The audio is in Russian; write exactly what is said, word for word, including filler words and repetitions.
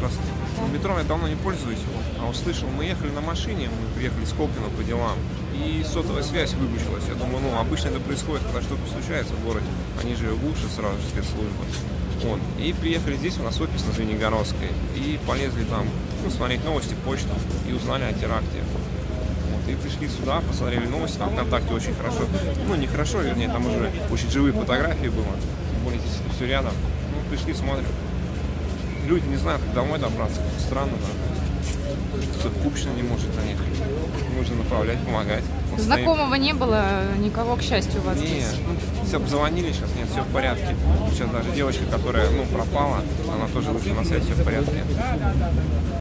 здравствуйте. Метро я давно не пользуюсь, а услышал, мы ехали на машине, мы приехали с Колпино по делам, и сотовая связь выключилась. Я думаю, ну, обычно это происходит, когда что-то случается в городе, они же глушат сразу же спецслужбы. Вот. И приехали здесь, у нас офис на Звенигородской, и полезли там, ну, смотреть новости, почту, и узнали о теракте. Вот. И пришли сюда, посмотрели новости, там ВКонтакте очень хорошо, ну, не хорошо, вернее, там уже очень живые фотографии было, тем более здесь все рядом. Ну, пришли, смотрим. Люди не знают, как домой добраться. Странно, да. Кто-то Купчино не может доехать. Нужно направлять, помогать. Вот Знакомого стоит. Не было никого, к счастью, у вас Нет, здесь? Ну, все позвонили, сейчас нет, все в порядке. Сейчас даже девочка, которая, ну, пропала, она тоже вышла на связь, все в порядке.